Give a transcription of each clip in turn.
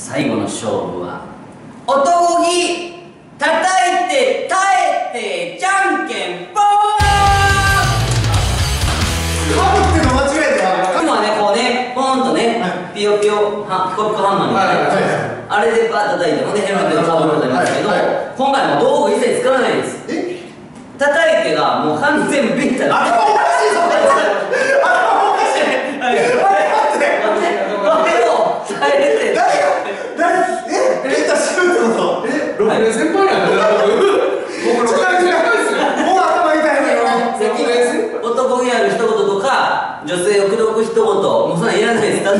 最後の勝負は男気叩いて耐えてじゃんけんぽん。 かぶっての間違えては今はねこうねポンとね、ピヨピヨピコピコハンマーみたいな、あれでバー叩いてもねヘルメットでかぶることになりますけど、今回も道具一切使わないです。叩いてがもう完全ビンタです。頭おかしいぞ。頭おかしい。待ってを耐えて。 誰ビンタしようってこと？ 6年先輩やん。僕6年先輩ですよ。 もう頭痛いのよ。 男気ある一言とか女性を口説く一言もうそんなんいらないです。ただ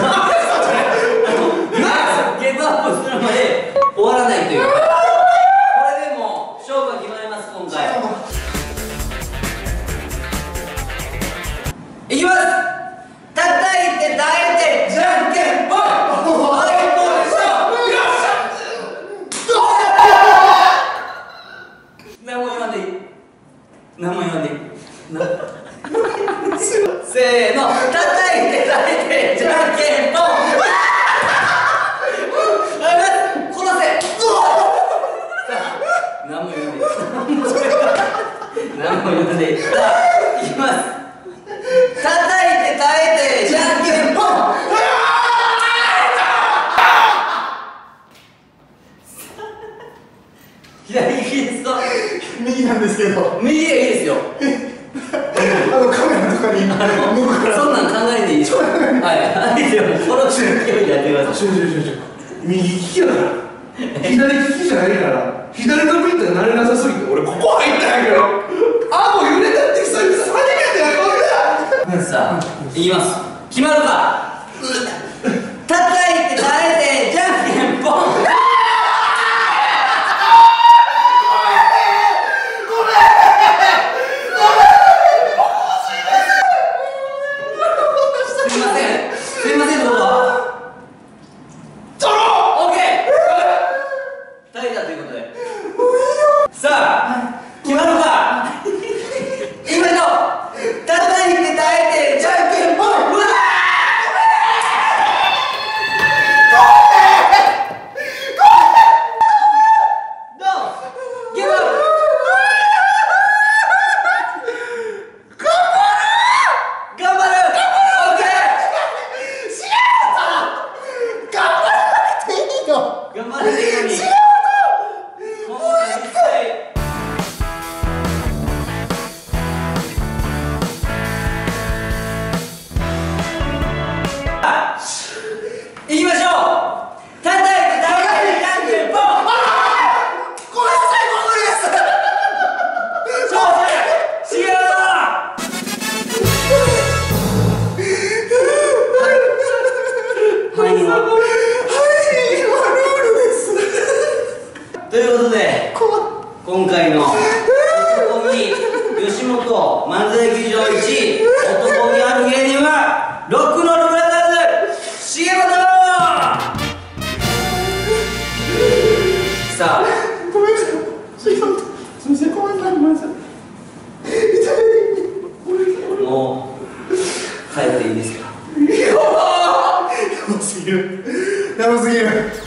ゲームアップするまで終わらないという。これでも勝負が決まります今回。いきます。叩いて耐えてじゃんけんぽん。何も言わんでいい。何も言わんでいい。せーの、叩いて耐えてじゃんけんぽん。殺せ。何も言わんでいい。何も言わんでいい。さあ、いきます。叩いて耐えてじゃんけんぽん。左利きですか？ 右なんですけど。 右でいいですよ。 カメラとかにそんなん考えていいですよ。はい。でもこの勢いでやってください。 右利きやから左利きじゃないから左のビンタが慣れなさすぎて俺ここ入ったんやけどあもう揺れたって久々初めてやこんな。 さあ、いきます。決まるか。叩いて耐えてじゃんけんぽん。すいません、どうぞ。オッケー。耐えたということで。さあ、決まるか。今の叩いて耐えてじゃんけんぽん。うわ頑張れていいのに。いきましょう。叩いて耐えてじゃんけんぽん。 ごめんなさい、もう無理です。 そう違うな。ということで今回の男気吉本漫才劇場一男気ある芸人はロックノールブラザーズ重本。さあごめんなさい。すいません、ごめんなさい。 もう帰っていいですか？ やばすぎる。やばすぎる。